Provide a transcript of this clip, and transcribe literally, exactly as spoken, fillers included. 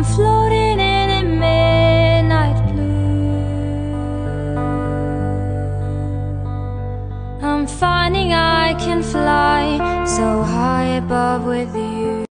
floating in a midnight blue. I'm finding I can fly so high above with you.